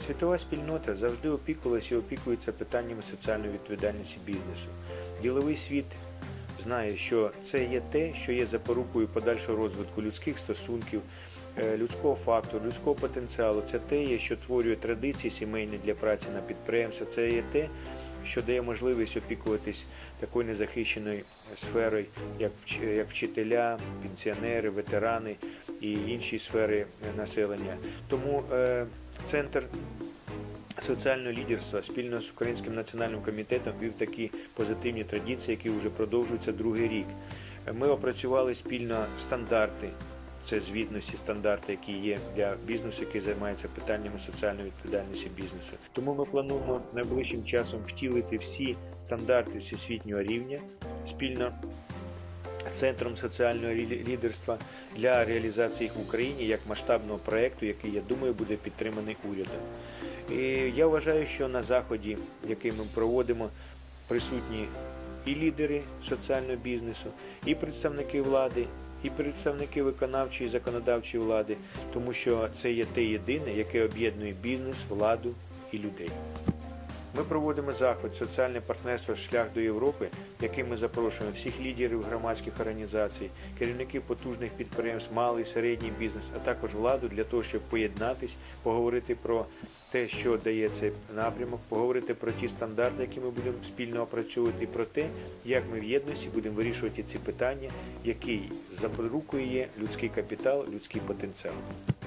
Світова спільнота завжди опікувалася і опікується питаннями соціальної відповідальності бізнесу. Діловий світ знає, що це є те, що є запорукою подальшого розвитку людських стосунків, людського фактору, людського потенціалу. Це те, що творює традиції сімейні для праці на підприємстві. Це є те, що дає можливість опікуватись такою незахищеною сферою, як вчителя, пенсіонери, ветерани і інші сфери населення. Тому Центр соціального лідерства спільно з Українським національним комітетом вів такі позитивні традиції, які вже продовжуються другий рік. Ми опрацювали спільно стандарти, це звітності стандарти, які є для бізнесу, який займається питаннями соціальної відповідальності бізнесу. Тому ми плануємо найближчим часом втілити всі стандарти всесвітнього рівня спільно з Центром соціального лідерства для реалізації їх в Україні як масштабного проєкту, який, я думаю, буде підтриманий урядом. І я вважаю, що на заході, який ми проводимо, присутні і лідери соціального бізнесу, і представники влади, і представники виконавчої і законодавчої влади, тому що це є те єдине, яке об'єднує бізнес, владу і людей. Ми проводимо заход «Соціальне партнерство. Шлях до Європи», яким ми запрошуємо всіх лідерів громадських організацій, керівників потужних підприємств, малий, середній бізнес, а також владу для того, щоб поєднатись, поговорити про те, що дає цей напрямок, поговорити про ті стандарти, які ми будемо спільно опрацьовувати, і про те, як ми в єдності будемо вирішувати ці питання, який запорукою є людський капітал, людський потенціал.